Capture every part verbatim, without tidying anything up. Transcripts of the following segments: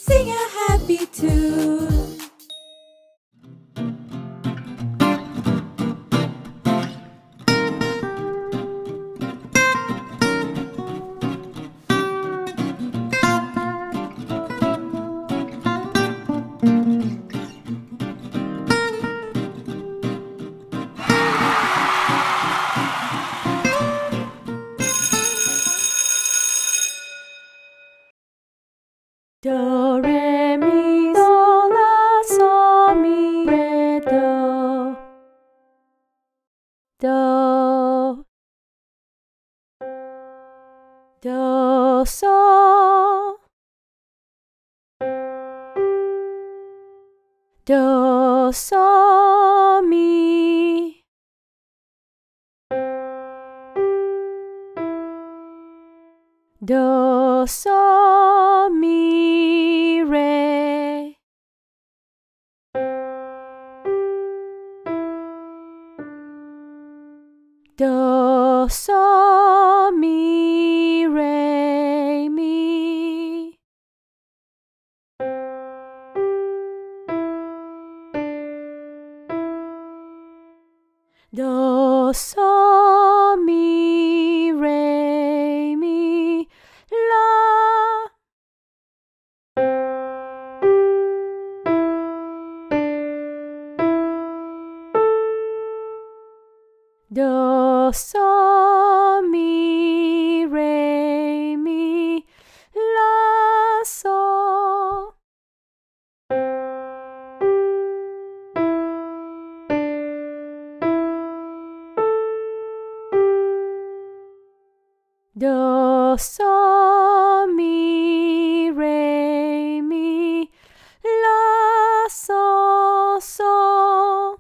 Sing a happy tune. Do, re, mi, sol, la, sol, mi, re, do. Do. Do, sol. Do, sol, mi. Do, sol, mi, re. Do, sol, mi, re, mi. Do, sol, mi, re, mi, la. Do, sol, mi, re, mi, la, sol. Do, sol, mi, re, mi, la, sol, sol.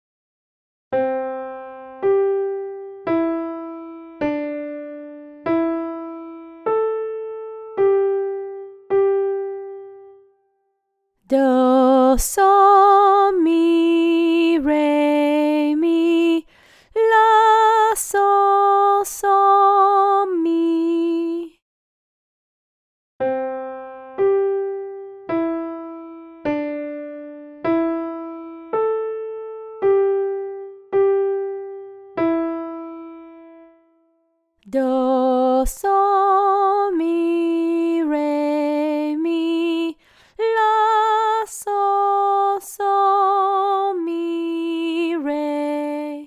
Do, sol, mi, re, mi, la, sol, sol, mi. Do, sol, mi, re, mi, la, sol, sol, mi, re.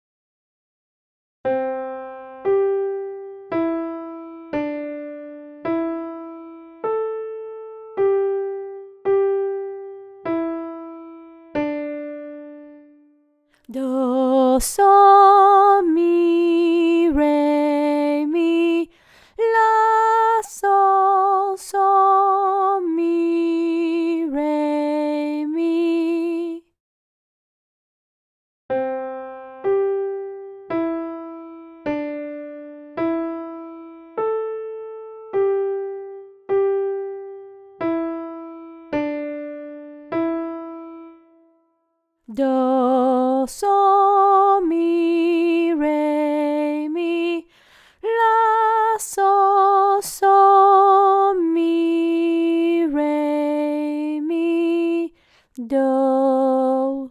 Do, sol, mi, re, mi, la, sol, sol, mi, re, mi. Do, sol, mi, re, mi, la, sol, sol, mi, re, mi, do.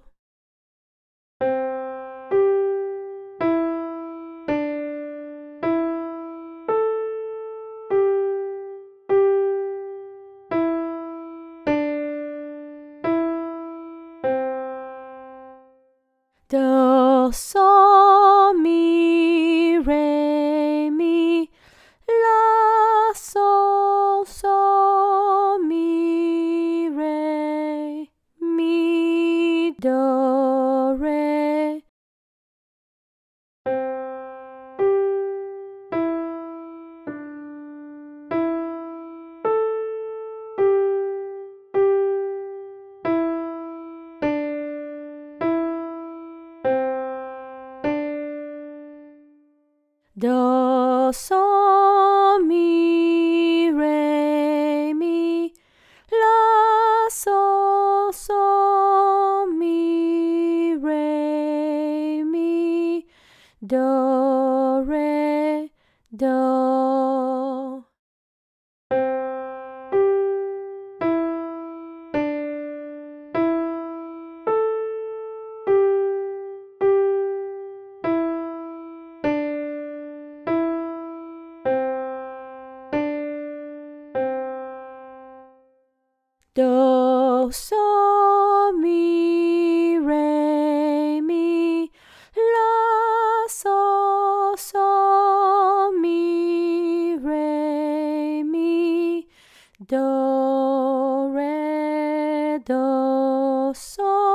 Do, sol, mi, re, mi, la, sol, sol, mi, re, mi, do, re. Do, sol, mi, re, mi, la, sol, sol, mi, re, mi, do, re, do. do, so, mi, re, mi, la, so, so, mi, re, mi, do, re, do, so.